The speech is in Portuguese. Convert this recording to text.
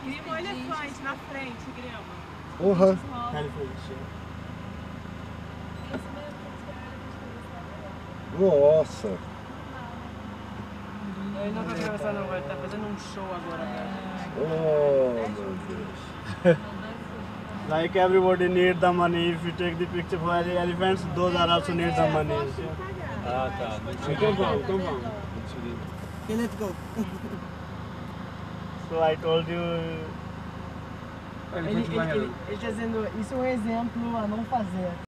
Grima o elefante na frente, grama. Uhum. Nossa. Ele não vai atravessar não, ele tá fazendo um show agora. Oh, meu Deus. Like everybody need the money. If you take the picture for the elephants, those are also need the money. Ah, tá. Okay, let's go. So I told you. Ele tá dizendo, isso é um exemplo a não fazer.